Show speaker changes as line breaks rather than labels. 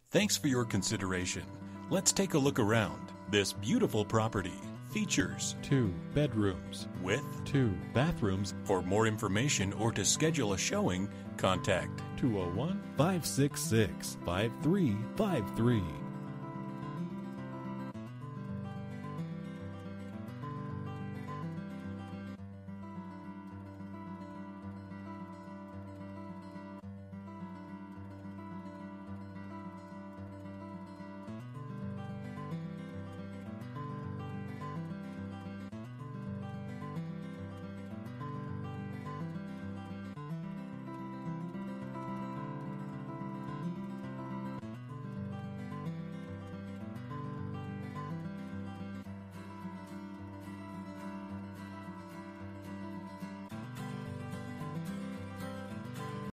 Thanks for your consideration. Let's take a look around. This beautiful property features 2 bedrooms with 2 bathrooms. For more information or to schedule a showing, contact 201-566-5353.